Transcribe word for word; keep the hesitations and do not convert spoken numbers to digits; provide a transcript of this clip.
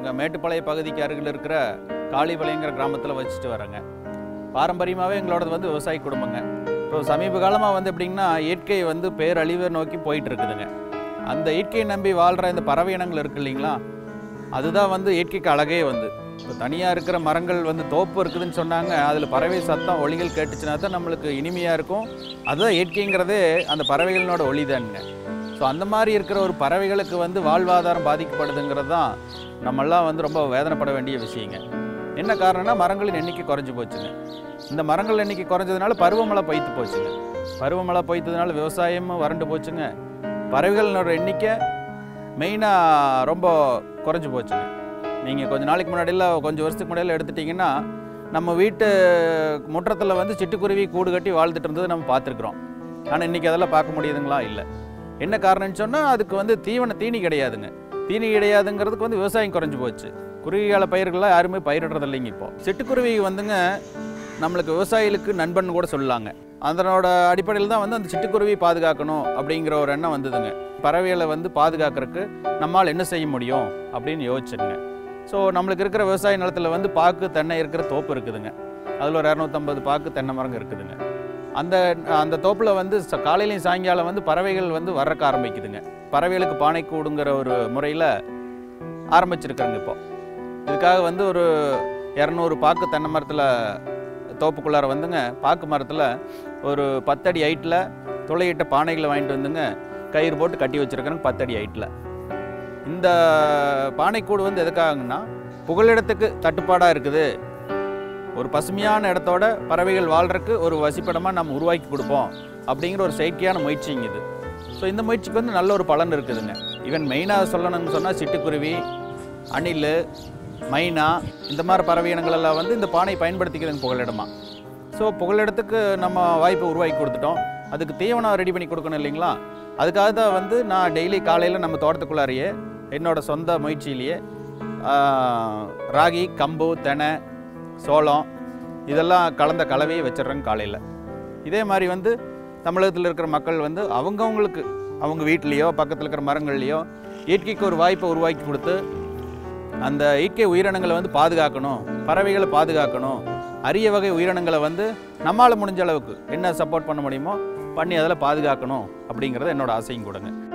நாங்கள் மேட்டுப்பாளைய பகுதிக்கு அருகில் இருக்கிற காளிபாளையங்கிற கிராமத்தில் வச்சுட்டு வரோங்க. பாரம்பரியமாகவே எங்களோடது வந்து விவசாய குடும்பங்க. இப்போ சமீப காலமாக வந்து எப்படிங்கன்னா இயற்கை வந்து பேரழிவை நோக்கி போயிட்டு இருக்குதுங்க. அந்த இயற்கையை நம்பி வாழ்கிற இந்த பறவை இனங்கள் இருக்குது இல்லைங்களா, அதுதான் வந்து இயற்கைக்கு அழகே. வந்து இப்போ தனியாக இருக்கிற மரங்கள் வந்து தோப்பு இருக்குதுன்னு சொன்னாங்க, அதில் பறவை சத்தம் ஒலிகள் கேட்டுச்சுன்னா தான் நம்மளுக்கு இனிமையாக இருக்கும். அதுதான் இயற்கைங்கிறதே அந்த பறவைகளோட ஒளி தானுங்க. ஸோ அந்த மாதிரி இருக்கிற ஒரு பறவைகளுக்கு வந்து வாழ்வாதாரம் பாதிக்கப்படுதுங்கிறது தான் நம்மெல்லாம் வந்து ரொம்ப வேதனைப்பட வேண்டிய விஷயங்க. என்ன காரணம்னா மரங்களின் எண்ணிக்கை குறைஞ்சி போச்சுங்க. இந்த மரங்கள் எண்ணிக்கை குறைஞ்சதுனால பருவமழை பொய்த்து போச்சுங்க. பருவமழை பொய்த்ததுனால விவசாயமும் வறண்டு போச்சுங்க. பறவைகளோட எண்ணிக்கை மெயினாக ரொம்ப குறைஞ்சி போச்சுங்க. நீங்கள் கொஞ்சம் நாளைக்கு முன்னாடியில் கொஞ்சம் வருஷத்துக்கு முன்னாடியில் எடுத்துட்டிங்கன்னா நம்ம வீட்டு முற்றத்தில் வந்து சிட்டுக்குருவி கூடு கட்டி வாழ்ந்துட்டு இருந்தது நம்ம பார்த்துருக்குறோம். ஆனால் இன்றைக்கி அதெல்லாம் பார்க்க முடியுதுங்களா? இல்லை. என்ன காரணம்னு சொன்னால் அதுக்கு வந்து தீவன தீனி கிடையாதுங்க. தீனி கிடையாதுங்கிறதுக்கு வந்து விவசாயம் குறைஞ்சி போச்சு. குறுகிய பயிர்கள்லாம் யாருமே பயிரிடுறது இல்லைங்க. இப்போ சிட்டுக்குருவி வந்துங்க நம்மளுக்கு விவசாயிகளுக்கு நண்பன் கூட சொல்லலாங்க. அதனோட அடிப்படையில் தான் வந்து அந்த சிட்டுக்குருவி பாதுகாக்கணும் அப்படிங்கிற ஒரு எண்ணம் வந்ததுங்க. பறவைகளை வந்து பாதுகாக்கிறதுக்கு நம்மால் என்ன செய்ய முடியும் அப்படின்னு யோசிச்சுங்க. ஸோ நம்மளுக்கு இருக்கிற விவசாய நிலத்தில் வந்து பாக்கு தென்னை இருக்கிற தோப்பு இருக்குதுங்க. அதில் ஒரு இரநூத்தம்பது பாக்கு தென்னை மரங்க இருக்குதுங்க. அந்த அந்த தோப்பில் வந்து காலையிலையும் சாயங்காலம் வந்து பறவைகள் வந்து வர்றக்க ஆரம்பிக்குதுங்க. பறவைகளுக்கு பானை கூடுங்கிற ஒரு முறையில் ஆரம்பிச்சிருக்காங்க. இப்போ இதுக்காக வந்து ஒரு இரநூறு பாக்கு தென்னை மரத்தில் தோப்புக்குள்ளார வந்துங்க பாக்கு மரத்தில் ஒரு பத்தடி ஹைட்டில் துளையிட்ட பானைகளை வாங்கிட்டு வந்துங்க கயிறு போட்டு கட்டி வச்சுருக்காங்க பத்தடி ஹைட்டில். இந்த பானைக்கூடு வந்து எதுக்காகங்கன்னா புகலிடத்துக்கு தட்டுப்பாடாக இருக்குது, ஒரு பசுமையான இடத்தோட பறவைகள் வாழ்கிறதுக்கு ஒரு வசிப்பிடமாக நம்ம உருவாக்கி கொடுப்போம் அப்படிங்கிற ஒரு செயற்கையான முயற்சிங்க இது. ஸோ இந்த முயற்சிக்கு வந்து நல்ல ஒரு பலன் இருக்குதுங்க. ஈவன் மெயினாக சொல்லணும்னு சொன்னால் சிட்டுக்குருவி, அணில், மைனா இந்த மாதிரி பறவை இனங்களெல்லாம் வந்து இந்த பானை பயன்படுத்திக்கிறதுங்க புகலிடமாக. ஸோ புகலிடத்துக்கு நம்ம வாய்ப்பை உருவாக்கி கொடுத்துட்டோம். அதுக்கு தீவனம் ரெடி பண்ணி கொடுக்கணும் இல்லைங்களா? அதுக்காக தான் வந்து நான் டெய்லி காலையில் நம்ம தோட்டத்துக்குள்ளாரையே என்னோடய சொந்த முயற்சியிலேயே ராகி, கம்பு, தெனை, சோளம் இதெல்லாம் கலந்த கலவையை வச்சிடுறேங்க காலையில். இதே மாதிரி வந்து தமிழகத்தில் இருக்கிற மக்கள் வந்து அவங்கவுங்களுக்கு அவங்க வீட்லேயோ பக்கத்தில் இருக்கிற மரங்கள்லேயோ இயற்கைக்கு ஒரு வாய்ப்பை உருவாக்கி கொடுத்து அந்த இயற்கை உயிரினங்களை வந்து பாதுகாக்கணும், பறவைகளை பாதுகாக்கணும், அரிய வகை உயிரினங்களை வந்து நம்மால் முடிஞ்ச அளவுக்கு என்ன சப்போர்ட் பண்ண முடியுமோ பண்ணி அதில் பாதுகாக்கணும் அப்படிங்கிறது என்னோடய ஆசையும் கூடங்க.